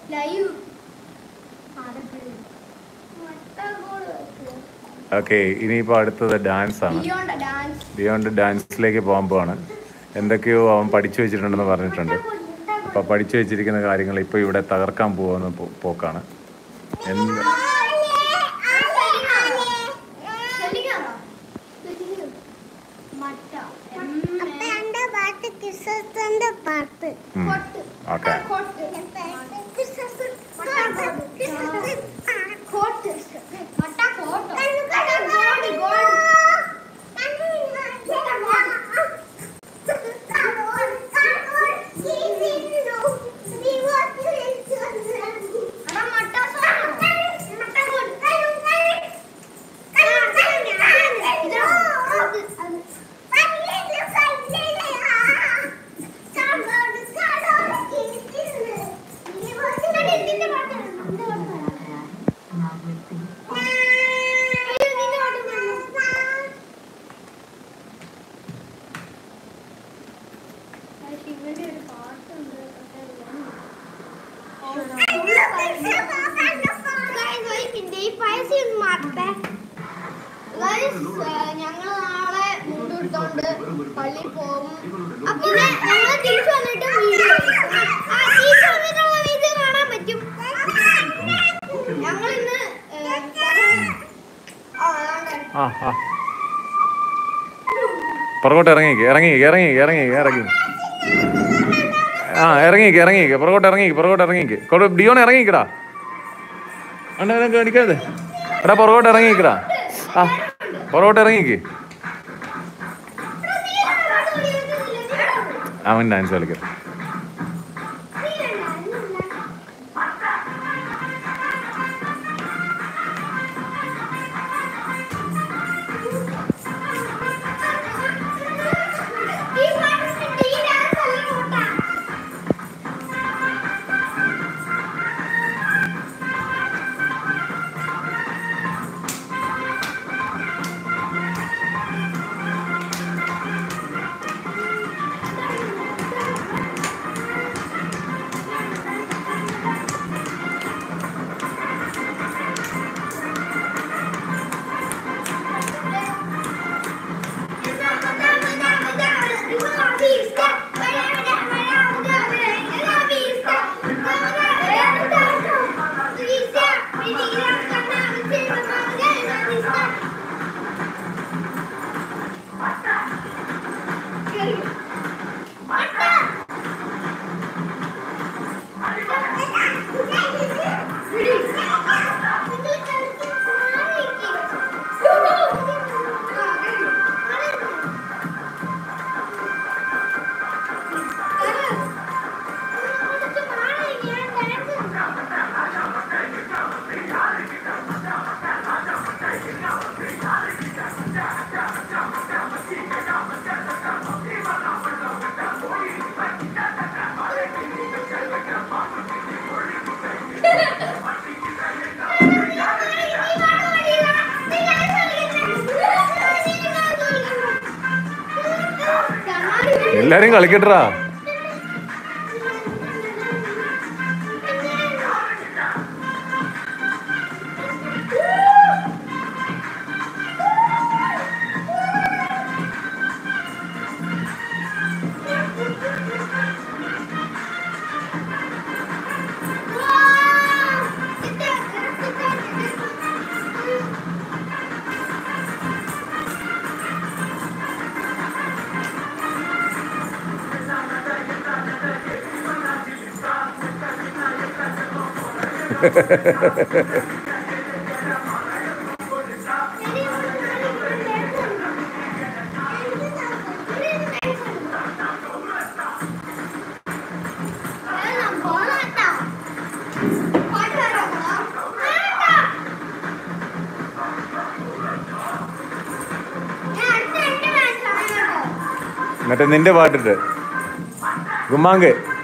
Okay, ഇനിയിപ്പോൾ അടുത്തത് dance ആണ്. ബിയോണ്ട് ഡാൻസിലേക്ക് പോകാൻ പോവാണ്. എന്തൊക്കെയോ അവൻ പഠിച്ചു വെച്ചിട്ടുണ്ടെന്ന് പറഞ്ഞിട്ടുണ്ട്. അപ്പോൾ പഠിച്ചു വെച്ചിരിക്കുന്ന കാര്യങ്ങൾ ഇപ്പോൾ ഇവിടെ തകർക്കാൻ പോകുന്ന പോക്കാണ്. ഓക്കെ, ഞങ്ങൾ നാളെ മുണ്ടെടുത്തോണ്ട് പള്ളിയിൽ പോകും. തിരിച്ചു വന്നിട്ട് വീഡിയോ കാണാൻ പറ്റും. ഞങ്ങൾ ഇന്ന് പുറകോട്ട് ഇറങ്ങിക്ക്. പുറകോട്ട് ഇറങ്ങിക്ക്. ഡിയോൺ ഇറങ്ങിക്കടാ. അടിക്കാതെ എടാ, പുറകോട്ട് ഇറങ്ങിക്കടാ. പുറകോട്ട് ഇറങ്ങിക്ക്. അവൻ ഡാൻസ് കളിക്കാം. എല്ലാരും കളിക്കട്ടാ. മറ്റേ നിന്റെ പാട്ടിട്ട് ഗുമ്മാങ്ക്